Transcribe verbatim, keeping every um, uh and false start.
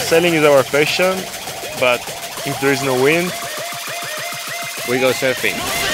Sailing is our passion, but if there is no wind, We go surfing.